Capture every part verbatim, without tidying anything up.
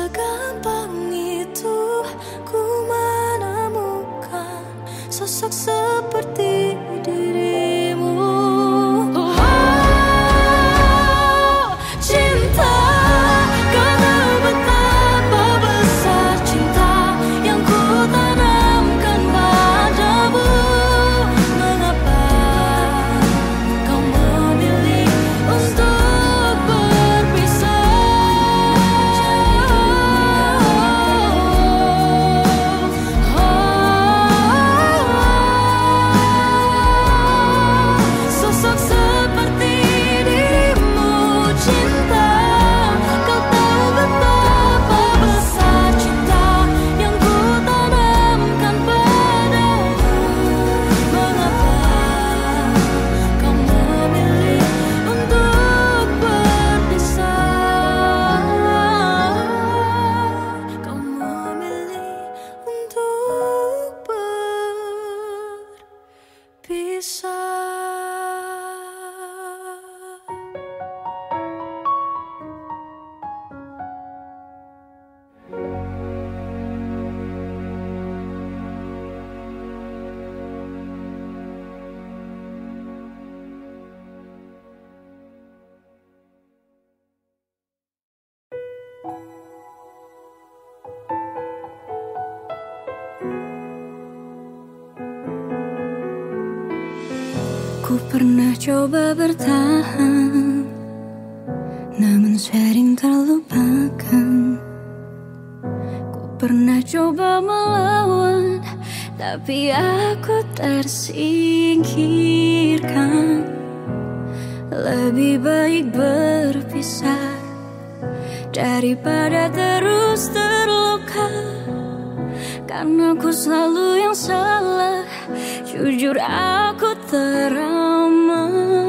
segampang itu ku menemukan sosok seperti dirimu. Oh, cinta, kau tahu betapa besar cinta yang ku tanamkan padamu. Mengapa kau memilih untuk berpisah? Sosok seperti dirimu, cinta, kau tahu betapa besar cinta yang ku tanamkan padamu. Mengapa kau memilih untuk berpisah? Kau memilih untuk berpisah. Ku pernah coba bertahan, namun sering terlupakan. Ku pernah coba melawan, tapi aku tersingkirkan. Lebih baik berpisah daripada terus terluka, karena aku selalu yang salah. Jujur aku trauma.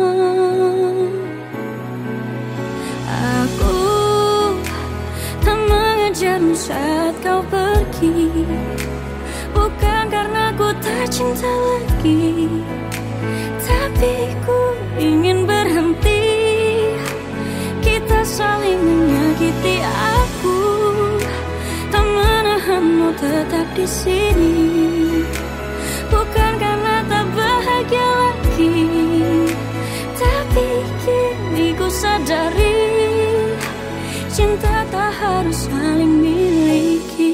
Aku tak mengejarmu saat kau pergi, bukan karena ku tak cinta lagi, tapi ku ingin berhenti. Kita saling menyakiti, aku tak menahanmu tetap di sini, bukan karena tak bahagia lagi, tapi kini ku sadari cinta tak harus saling miliki.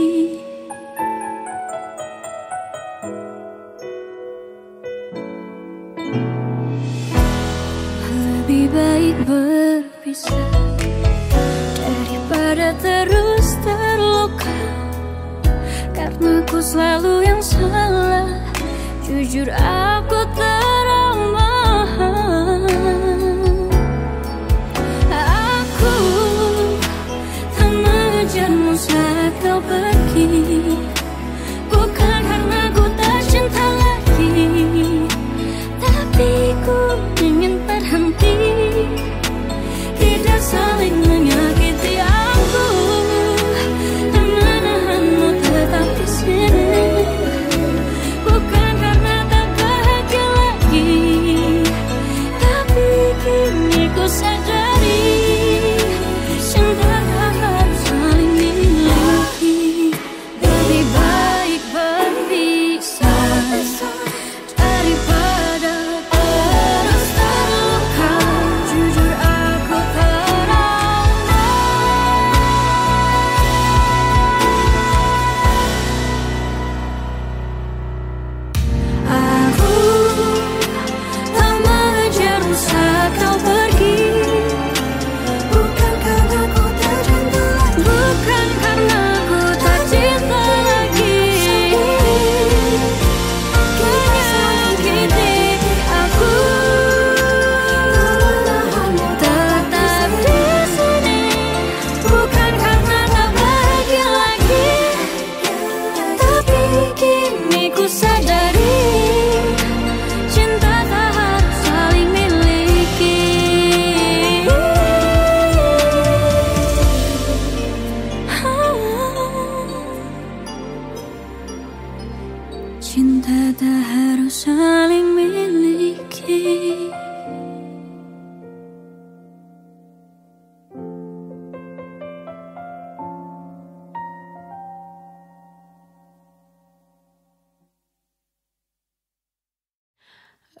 Lebih baik berpisah daripada terus terluka, karena aku selalu yang salah. Jujur aku trauma. Aku tak mengejarmu saat kau pergi, bukan karena ku tak cinta lagi, tapi ku ingin berhenti. Tidak saling menyakiti, aku tak menahanmu tetap di sini, bukan karena tak bahagia lagi, tapi kini ku sadari cinta tak harus saling miliki. Lebih baik berpisah daripada terus terluka. Jujur aku trauma.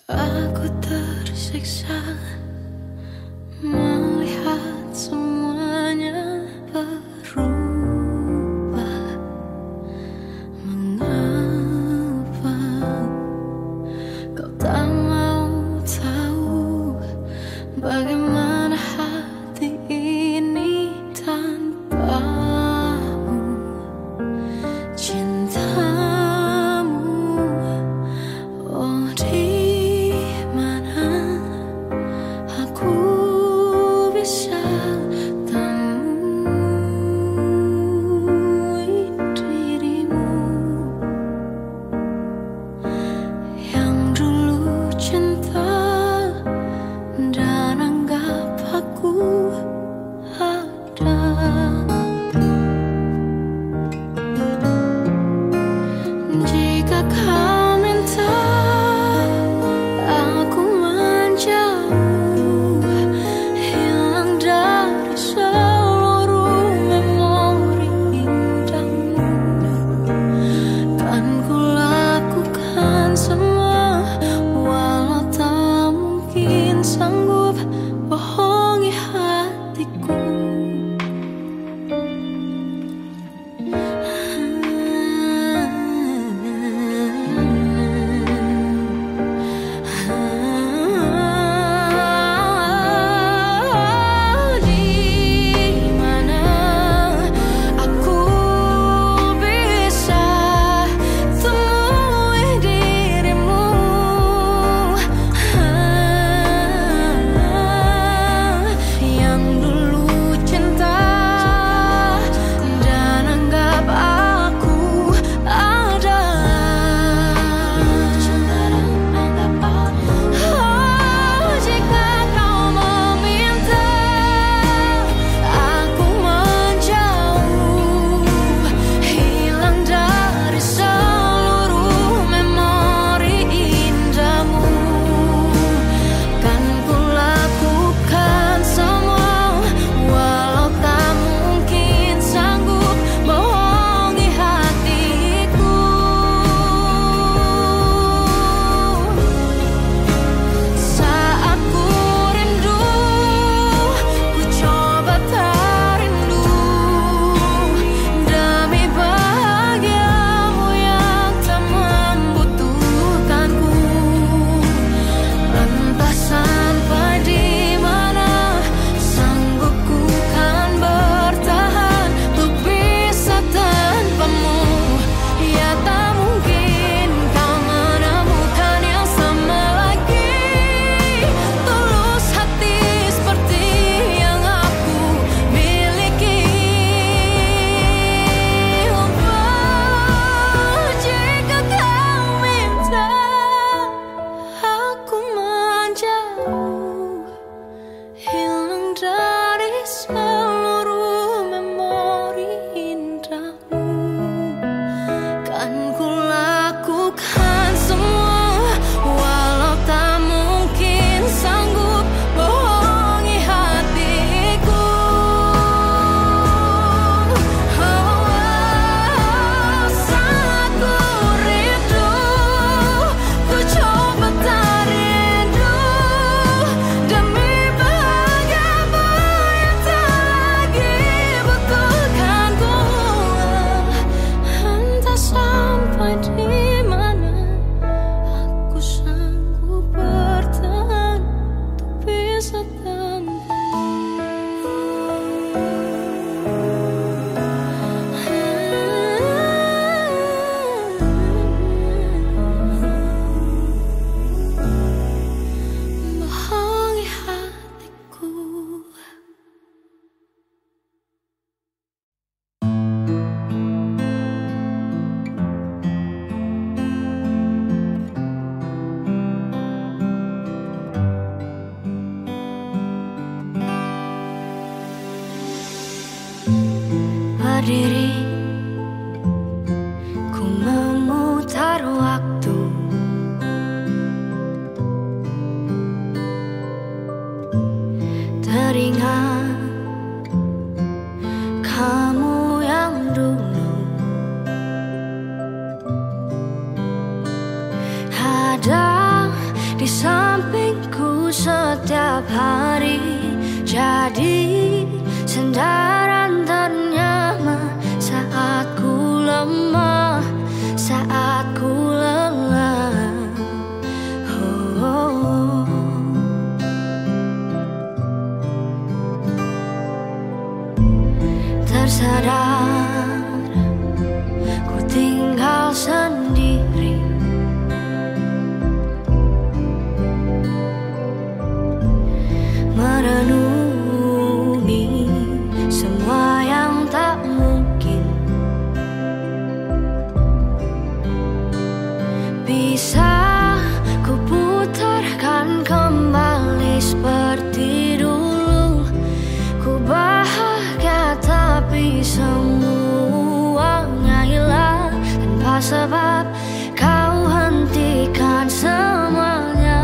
Aku tersiksa melihat semuanya berubah. Mengapa kau tak mau tahu bagaimana hati ini tanpamu? Cintamu, oh di mana aku bisa temui dirimu yang dulu cinta dan anggap aku ada. Jika kau minta aku menjauh, hilang dari seluruh memori indahmu, kan ku lakukan semua, walau tak mungkin sanggup bohongi hatiku. Di mana aku bisa temui dirimu yang dulu cinta dan anggap aku ada. Oh, jika kau meminta aku menjauh, hilang dari seluruh memori indahmu, kan ku lakukan semua, walau tak mungkin sanggup bohongi hatiku. Saat ku rindu, ku coba tak rindu, demi bahagiamu yang tak membutuhkanku. Entah sampai di mana sanggup ku kan bertahan untuk bisa tanpamu. Ya tak mungkin kau menemukan yang sama lagi, tulus hati seperti yang aku miliki. Oh, jika kau minta aku menjauh, hilang dari seluruh memori indahmu, kan ku lakukan semua, walau tak mungkin sanggup bohongi hatiku. Oh, saat ku rindu, ku coba tak rindu, demi bahagiamu yang tak lagi butuhkanku. Entah sampai di mana aku sanggup bertahan untuk bisa bohongi hatiku. Berdiri, ku memutar waktu, teringat kamu yang dulu ada di sana. tersadar ku tinggal sendiri, merenungi semua yang tak mungkin bisa ku putarkan kembali seperti dulu. Ku bahagia tapi semuanya hilang tanpa sebab kau hentikan semuanya.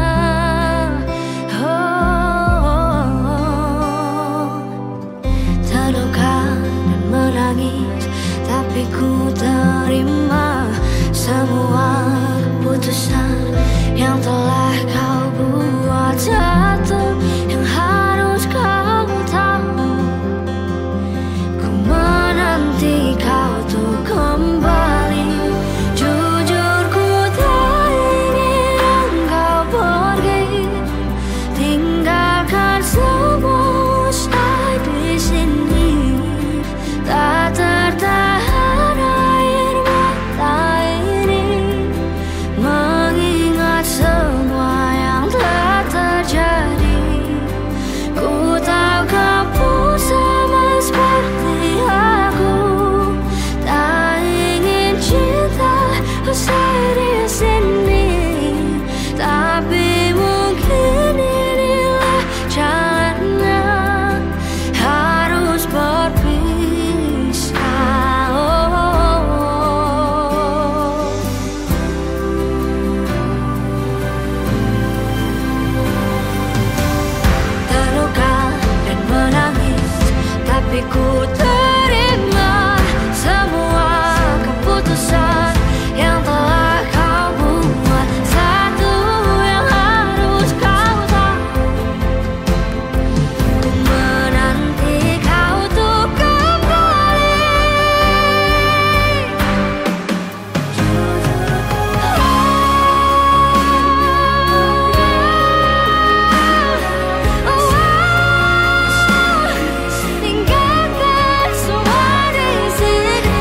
Oh, terluka dan menangis tapi ku terima semua keputusan yang telah kau buat. Satu yang harus kau tahu, ku menanti kau tuh kembali. Jujur ku tak ingin engkau pergi, tinggalkan semua usai di sini. Tak tertahan air mata ini mengingat semua yang telah terjadi. Ku tahu kau pun sama seperti aku, tak ingin cinta usai di sini. Tapi mungkin inilah jalannya, harus berpisah. Oh, terluka dan menangis tapi ku terima semua keputusan yang telah kau buat. Satu yang harus kau tahu, ku menanti kau tuh kembali. Tinggalkan semua di sini.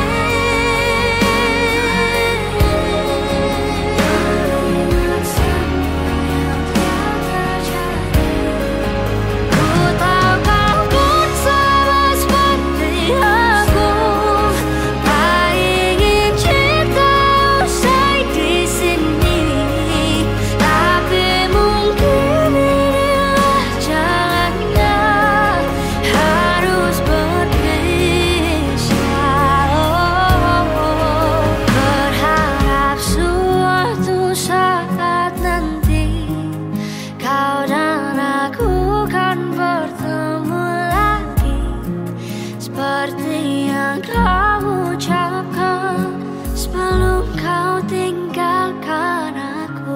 Ku tahu kau pun sama seperti aku, tak ingin cinta usai di sini. Tapi mungkin inilah jalannya, harus berpisah. Oh, berharap suatu saat nanti kau dan aku kan bertemu lagi, seperti yang kau ucapkan sebelum kau tinggalkan aku.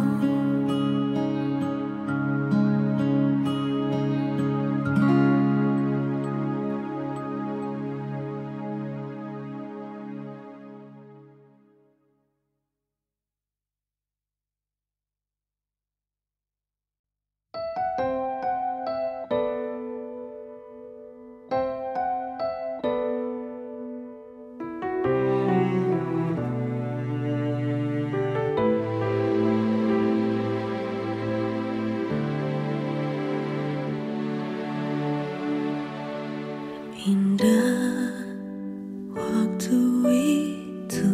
Indah waktu itu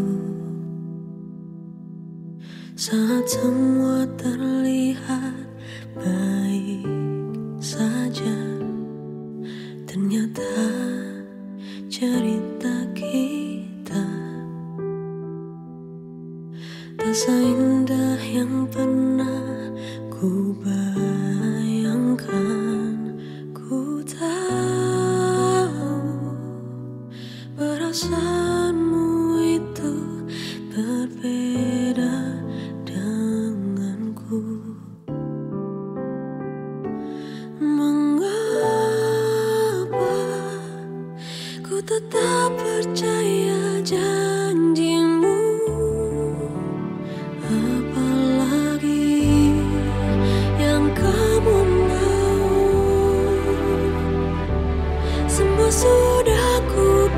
saat semua terlihat baik saja. Ternyata cerita kita tak seindah yang pernah ku bayangkan. Ku tahu perasaanmu itu berbeda denganku. Mengapa ku tetap percaya janjimu? Apalagi yang kamu mau, semua sudah ku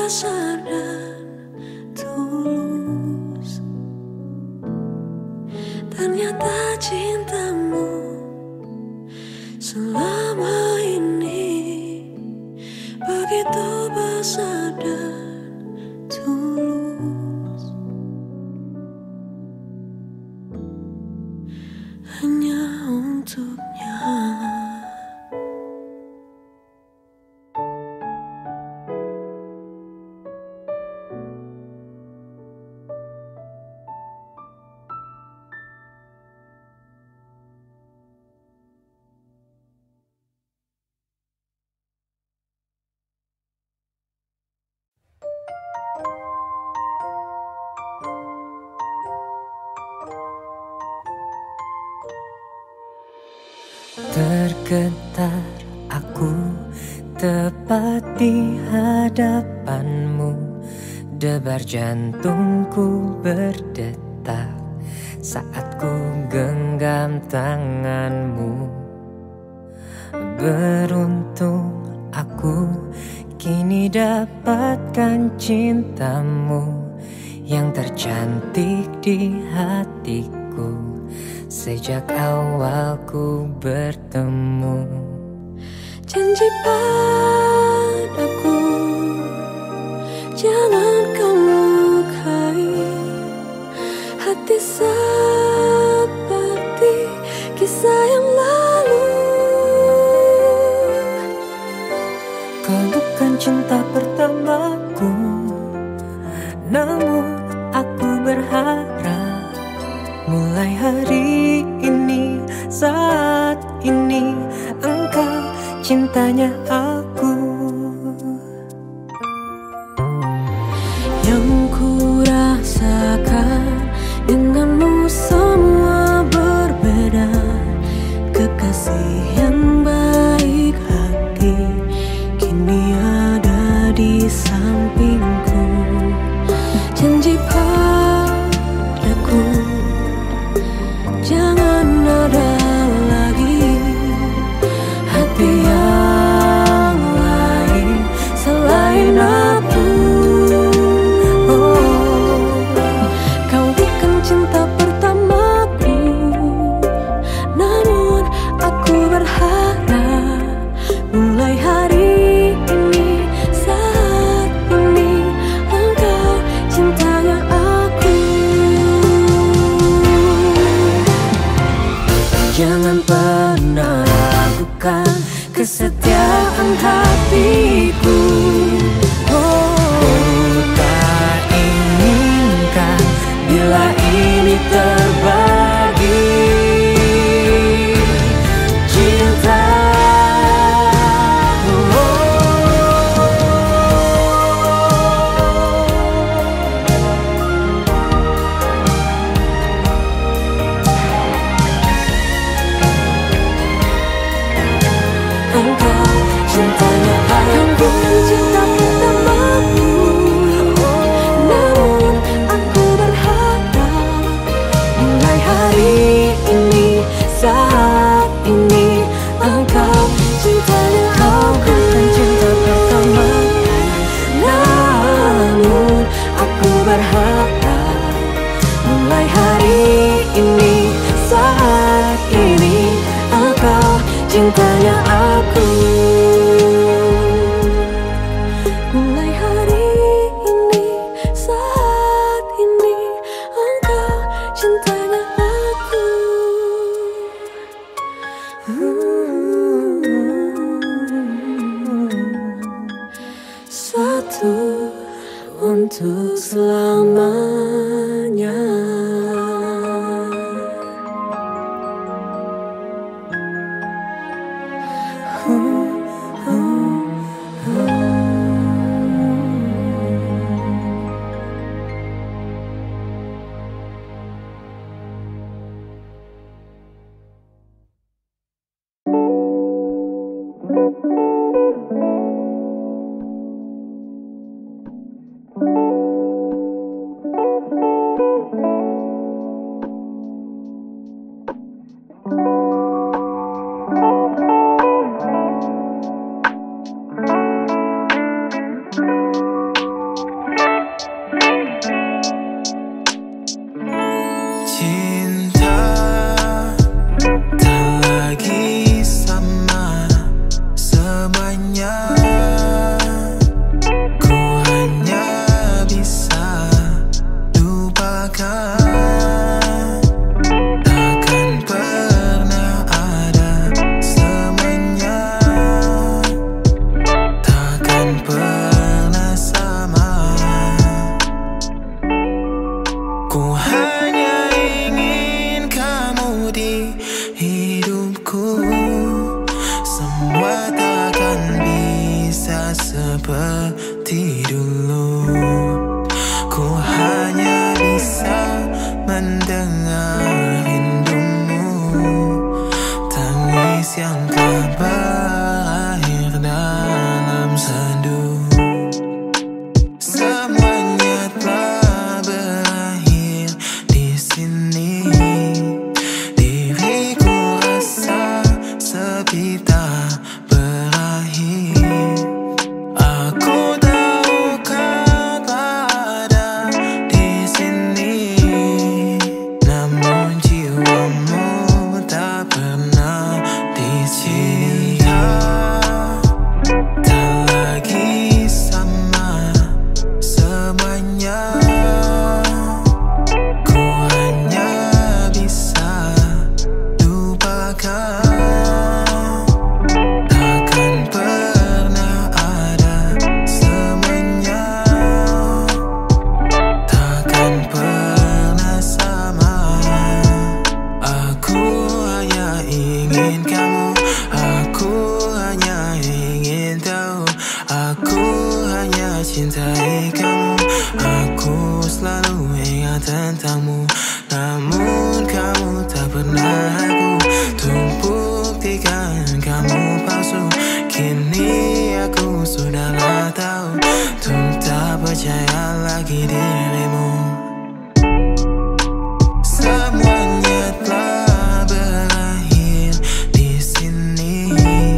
besar dan tulus. Ternyata cintamu selama ini begitu besar dan tulus. Hanya untuknya. Tergetar aku tepat di hadapanmu, debar jantungku berdetak saat ku genggam tanganmu. Beruntung aku kini dapatkan cintamu yang tercantik di hatiku sejak awal ku bertemu. Janji padaku, jangan kau lukai hati seperti kisah yang lalu. Kau bukan cinta pertamaku, namun aku berharap mulai hari ini, saat ini, engkau cintanya aku. Yang ku rasakan denganmu semua berbeda. Kekasih yang baik hati kini ada di sampingku. Janji padaku, jangan ada lagi hati yang lain selain aku. Oh, kau bukan cinta pertamaku, namun aku berharap mulai hari ini, saat ini, engkau cintanya aku. Jangan pernah ragukan kesetiaan hatiku. Oh, tak inginkan bila ini terbagi cinta. Engkau cintanya aku. Bukan cinta pertamaku, namun aku berharap mulai hari ini, saat ini, engkau cintanya aku. Bukan cinta pertamaku, Namun aku berharap mulai hari ini, saat ini, engkau cintanya aku. Mulai hari ini, saat ini, engkau cintanya aku. Satu untuk selamanya. Thank you. kamu. Aku selalu ingat tentangmu, namun kamu tak pernah aku buktikan kamu palsu. Kini aku sudahlah tahu untuk tak percaya lagi dirimu. Semuanya telah berakhir di sini.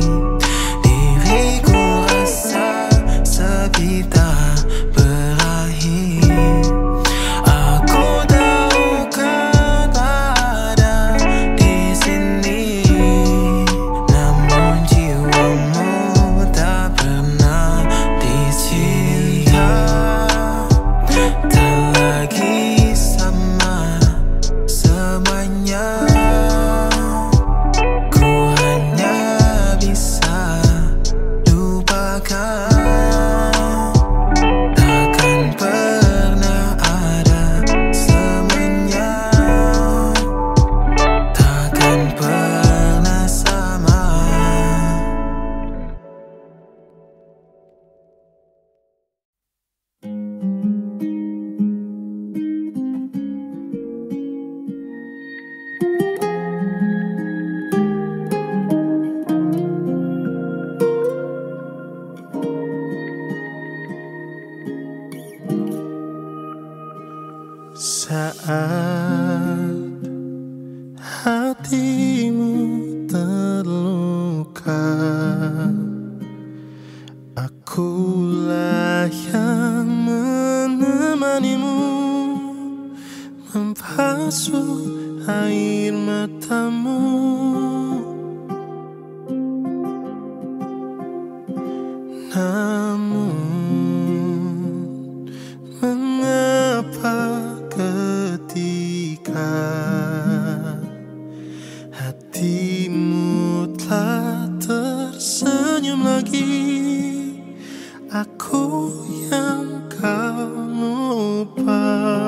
Diriku rasa sepi tak berakhir. Aku tahu kau tak ada di sini, namun jiwamu tak pernah dicinta. Tak lagi sama semuanya. Ku hanya bisa lupakan. Takkan pernah ada semuanya. Takkan pernah sama. Saat hatimu terluka, akulah yang menemanimu, membasuh air matamu. Namun mengapa ketika hatimu telah tersenyum lagi, aku yang kau lupa.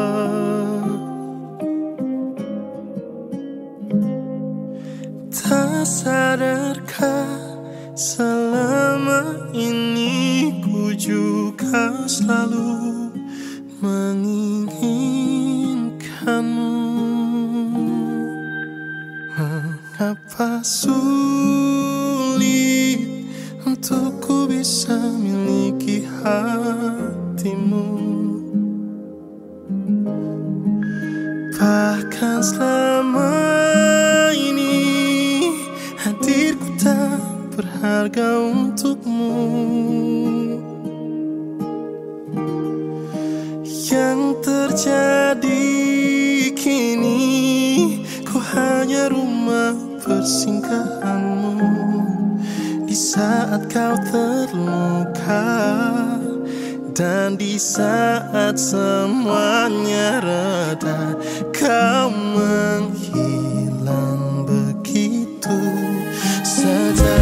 Tak sadarkah selama ini ku juga selalu menginginkanmu. Mengapa sulit untukku bisa miliki hatimu? Bahkan selama ini hadirku tak berharga untukmu. Yang terjadi kini, ku hanya rumah persinggahanmu. Di saat kau terluka dan di saat semuanya reda, kau menghilang begitu saja.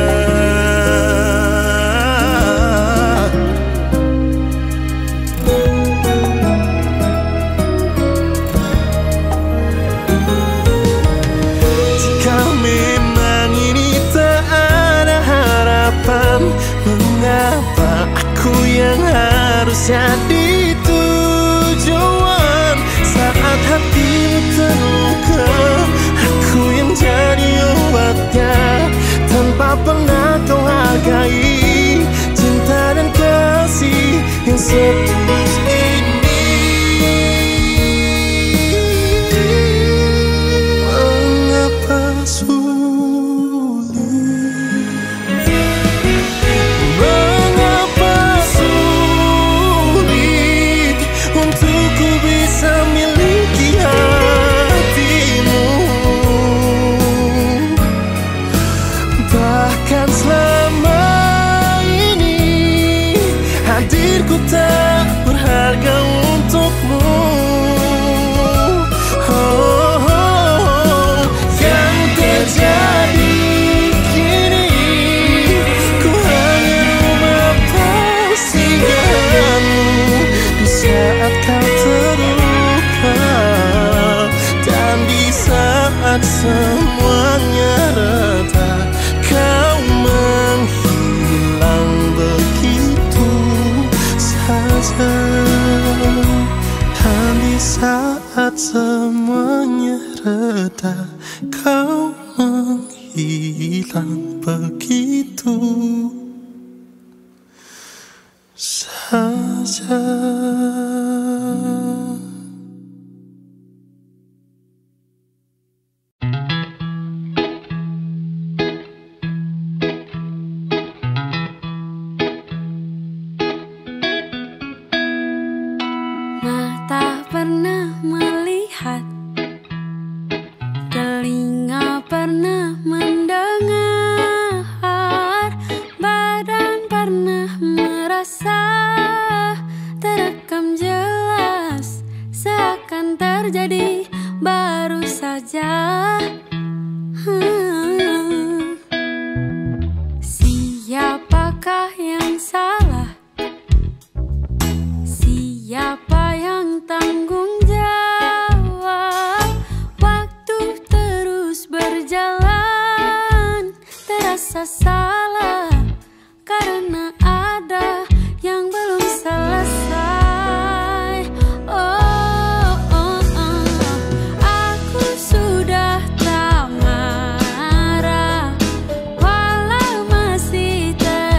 Mengapa aku yang harus jadi tujuan saat hatimu terluka? Aku yang jadi obatnya tanpa pernah kau hargai cinta dan kasih yang setulus ini. Mengapa hadirku tak berharga untukmu? Oh, oh, oh. Yang terjadi kini, ku hanya rumah persinggahanmu. Di saat kau terluka dan di saat semuanya reda, kau menghilang begitu saja. Dan di saat semuanya reda, kau menghilang begitu saja. Mata pernah melihat, telinga pernah mendengar, badan pernah merasa, terekam jelas, seakan terjadi baru saja. Hmm. Siapakah yang salah? Siapa yang tanggung jawab? Waktu terus berjalan, terasa salah karena ada yang belum selesai. Oh, oh, oh. Aku sudah tak marah, walau masih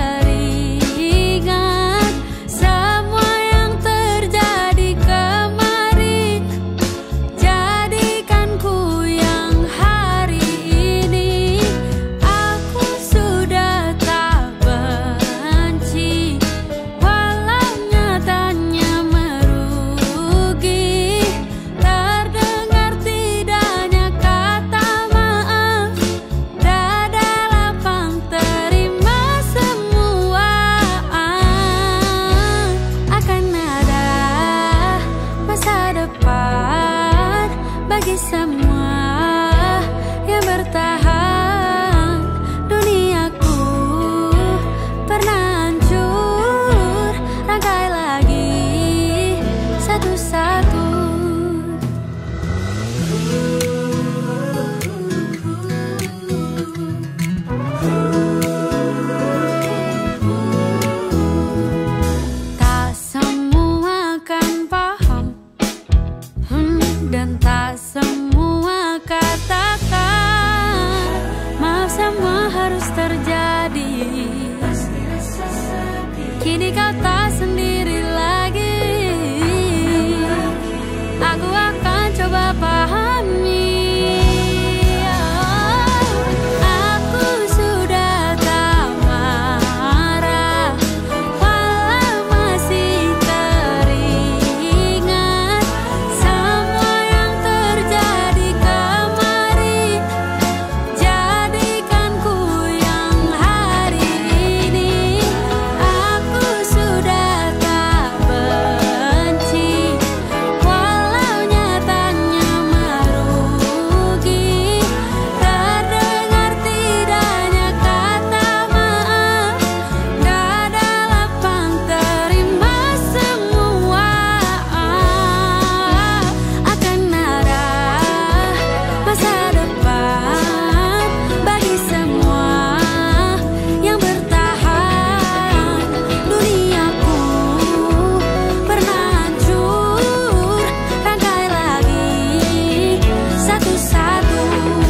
teringat semua yang terjadi kemarin. Jadikan ku yang hari ini. Aku sudah tak benci, walau nyatanya merugi. Terdengar tidaknya kata maaf, dada lapang terima semua. Akan ada masa depan bagi semua yang bertahan. Duniaku pernah hancur, rangkai lagi satu-satu. Tak semua kan paham, hmm, dan tak semua katakan maaf, semua harus terjadi. Kini kau tak sendiri lagi. Aku akan coba pahami. Aku sudah tak marah, walau masih teringat semua yang terjadi kemarin. Jadikan ku yang hari ini. Aku sudah tak benci, walau nyatanya merugi. Terdengar tidaknya kata maaf, dada lapang terima semua. Akan ada masa depan bagi semua yang bertahan. Duniaku pernah hancur, rangkai lagi satu-satu.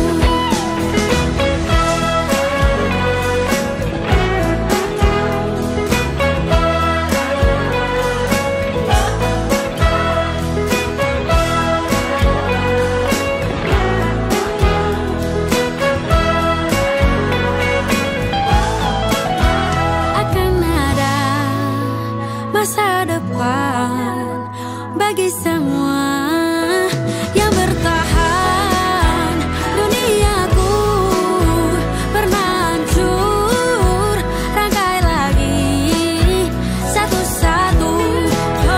Akan ada masa depan bagi semua yang bertahan. Duniaku pernah hancur, rangkai lagi satu-satu. Oh,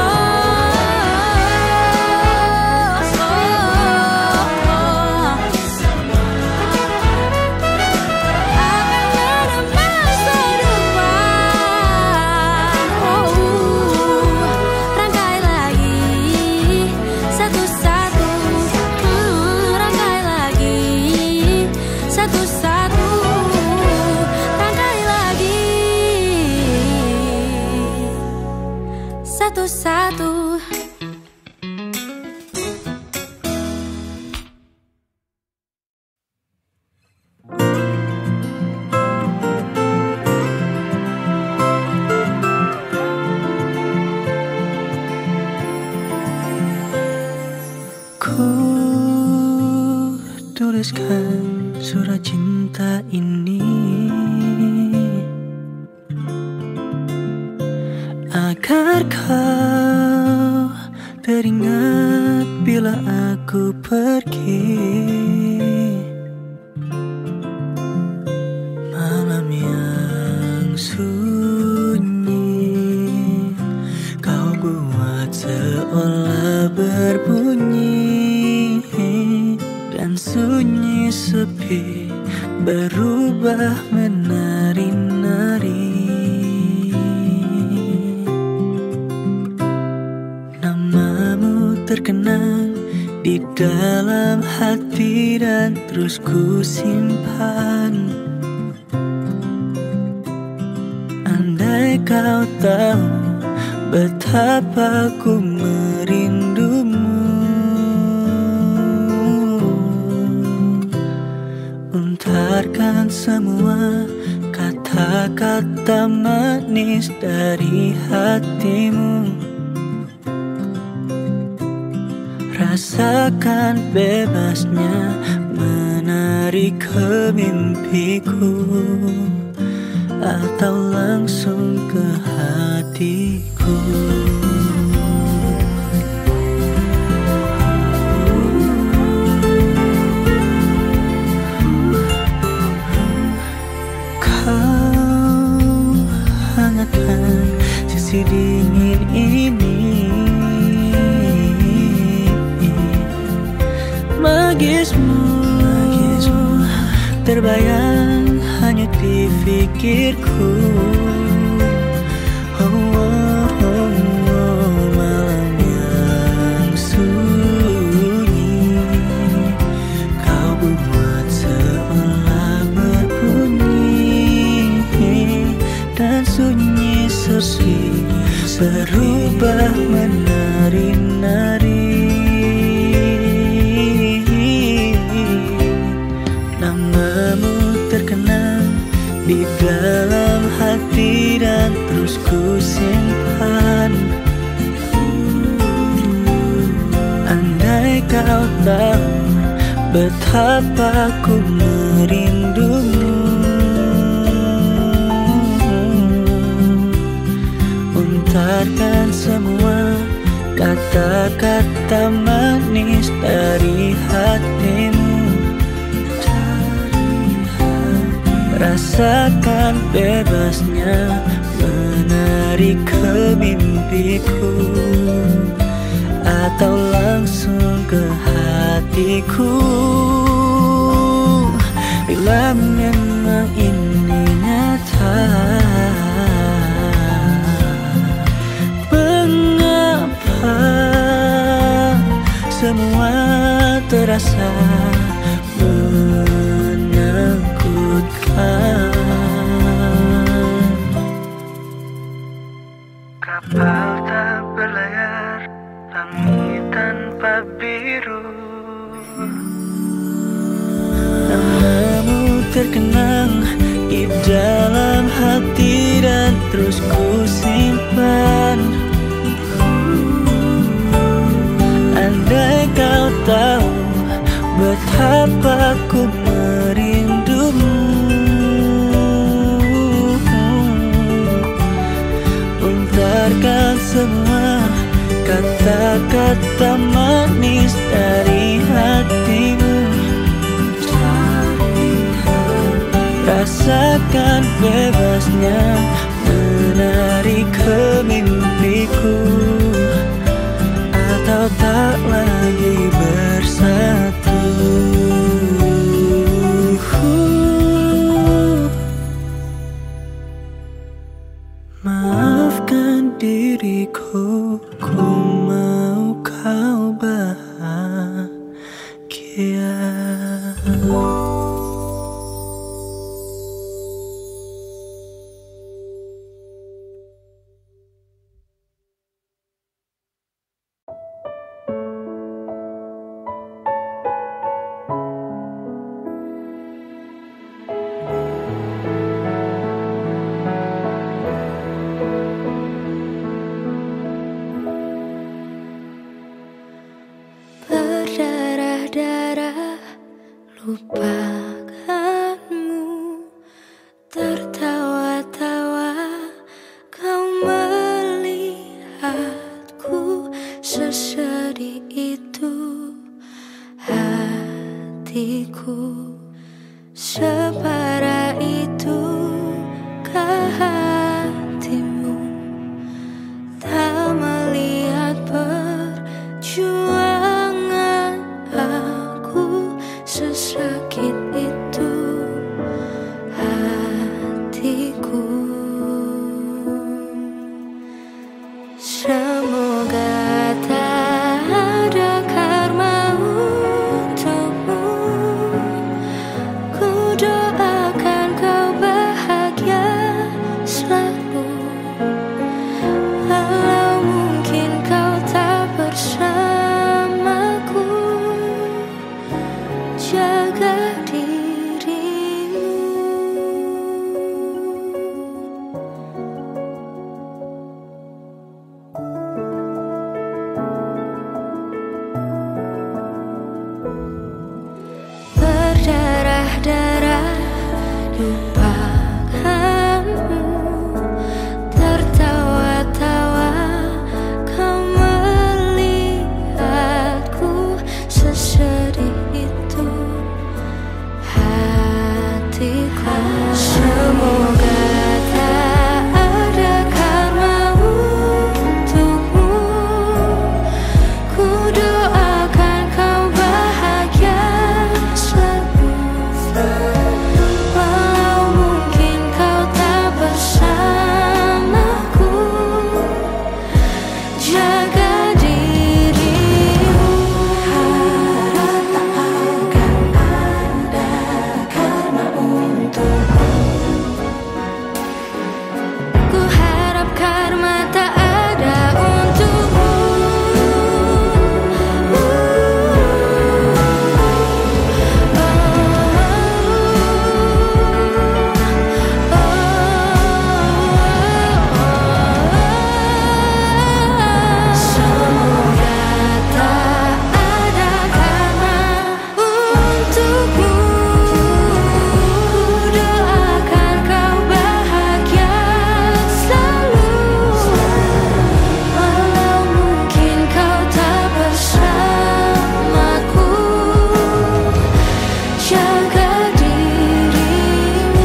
oh, oh. Akan ada masa depan. Oh, rangkai lagi bersatu. Ku tuliskan surat cinta ini agar kau teringat bila aku pergi. Malam yang sunyi kau buat seolah berbunyi, dan sunyi sepi berubah menari-nari. Namamu terkenang di dalam hati dan terus ku simpan. Andai kau tahu betapa ku merindumu, untarkan semua kata-kata manis dari hatimu. Rasakan bebasnya menari ke mimpiku, atau langsung ke hatiku. Kau hangatkan sisi dingin ini, magismu terbayang hanyut di pikirku. Oh, oh, oh, oh, malam yang sunyi kau buat seolah berbunyi, dan sunyi sepi berubah menari-nari. Namamu terkenang di dalam hati dan terus ku simpan. Andai kau tahu betapa ku merindumu, untarkan semua kata-kata manis dari hatimu. Rasakan bebasnya menari ke mimpiku, atau langsung ke hatiku. Bila memang ini nyata, mengapa semua terasa menakutkan? Kapal tak berlayar, langit tanpa biru. Namamu terkenang di dalam hati dan terus ku simpan. Andai kau tahu betapa ku merindumu, untarkan semua kata-kata manis dari hatimu. Rasakan bebasnya menari ke mimpiku, atau tak lagi bersatu. Maafkan diriku, ku mau kau bahagia. lupakanmu. Tertawa-tawa kau melihatku, sesedih itu hatiku, separah itu hatimu. Tak melihat perjuangan aku, sesakit itu hatiku. Semoga tak ada karma untukmu. Ku doakan kau bahagia selalu. Walau mungkin kau tak bersamaku, jaga dirimu. Berdarah-darah lupakanmu. Tertawa-tawa kau melihatku, sesedih itu hatiku. Semoga tak ada karma untukmu. Ku doakan kau bahagia selalu. Walau mungkin kau tak bersamaku, jaga dirimu. Harap tak akan ada karma untukmu. Ku harap karma tak ada untukmu. Semoga tak ada karma untukmu. Ku doakan kau bahagia selalu. Walau mungkin kau tak bersamaku, jaga dirimu.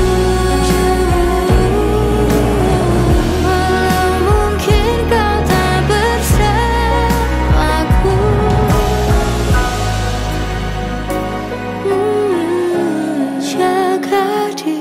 Walau mungkin kau tak bersamaku, hmm, jaga dirimu.